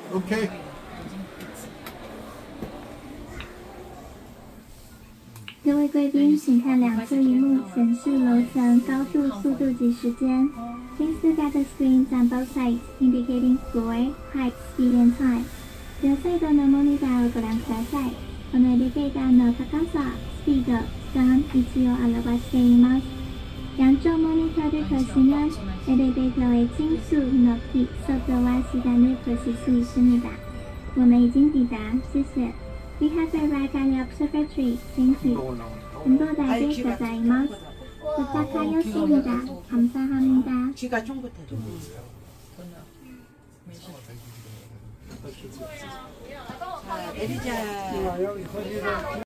OK。 各位贵宾，请看两侧荧幕显示楼层、高度、速度及时间。Please look at the screens on both sides, indicating floor, height, speed, and time. 両サイドのモニターをご覧ください。このエレベーターの高さ、スピード、時間、位置を表しています。양쪽 모니터를 보시면 엘리베이터의 층수, 높이, 속도와 시간을 보실 수 있습니다. 我们已经抵达，谢谢。We have arrived at the observatory. Thank you. 운동장에 가자이마스. 도착하였습니다. 감사합니다. 쥐가 쫑긋해. 자, 내리자.